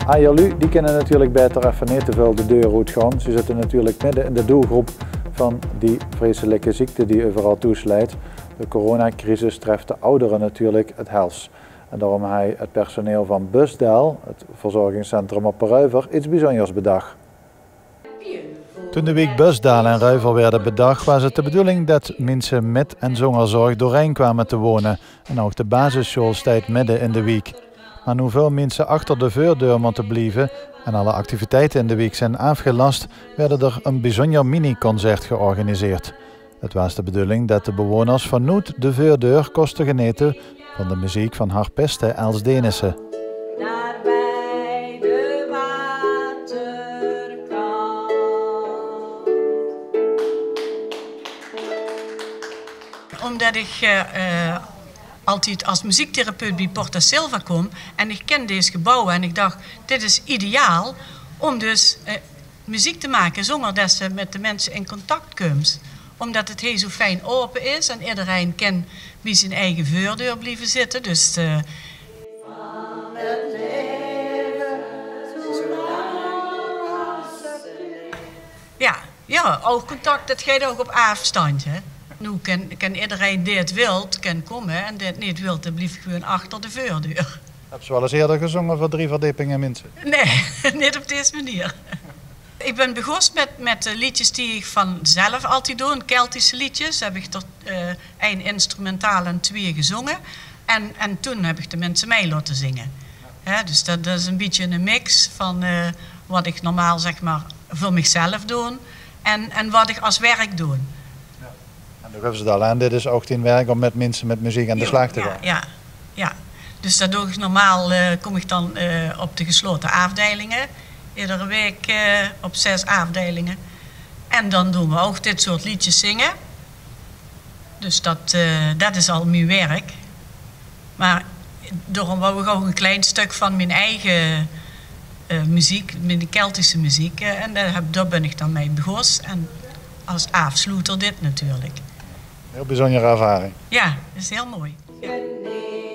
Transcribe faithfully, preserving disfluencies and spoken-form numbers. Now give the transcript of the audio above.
Ajalu, die kunnen natuurlijk beter even niet te veel de deur uitgaan. Ze zitten natuurlijk midden in de doelgroep van die vreselijke ziekte die overal toeslijt. De coronacrisis treft de ouderen natuurlijk het hels. En daarom hij het personeel van Busdel, het verzorgingscentrum op Ruiver, iets bijzonders bedacht. Toen de week Busdel en Ruiver werden bedacht, was het de bedoeling dat mensen met en zonder zorg doorheen kwamen te wonen. En ook de basisschool staat midden in de week. Maar hoeveel mensen achter de voordeur moeten blijven en alle activiteiten in de week zijn afgelast, werden er een bijzonder mini-concert georganiseerd. Het was de bedoeling dat de bewoners vanuit de voordeur kosten genieten van de muziek van harpiste Els Denissen. Omdat ik uh, uh, altijd als muziektherapeut bij Porta Silva kom en ik ken deze gebouwen en ik dacht, dit is ideaal om dus uh, muziek te maken zonder dat ze met de mensen in contact komt. Omdat het heel zo fijn open is en iedereen kan bij zijn eigen voordeur blijven zitten. Dus uh, ja, ja, oogcontact, dat gaat ook op afstand. Hè. Nu kan, kan iedereen die het wilt, kan komen en die het niet wilt, dan blijft gewoon achter de voordeur. Heb je wel eens eerder gezongen voor drie verdiepingen mensen? Nee, niet op deze manier. Ik ben begonnen met, met liedjes die ik vanzelf altijd doe, Keltische liedjes. Heb ik er uh, één instrumentaal en twee gezongen. En, en toen heb ik de mensen mee laten zingen. He, dus dat, dat is een beetje een mix van uh, wat ik normaal zeg maar voor mezelf doe en, en wat ik als werk doe. Ja. En dan geven ze dat aan, dit is ook in werk om met mensen met muziek aan de slag te gaan. Ja, ja, ja. Dus dat doe ik normaal, uh, kom ik dan uh, op de gesloten afdelingen. Iedere week uh, op zes afdelingen. En dan doen we ook dit soort liedjes zingen. Dus dat, uh, dat is al mijn werk. Maar daarom wou ik ook een klein stuk van mijn eigen uh, muziek, mijn Keltische muziek. Uh, en daar, heb, daar ben ik dan mee begonnen. En als afsluiter dit natuurlijk. Heel bijzondere ervaring. Ja, dat is heel mooi. Ja.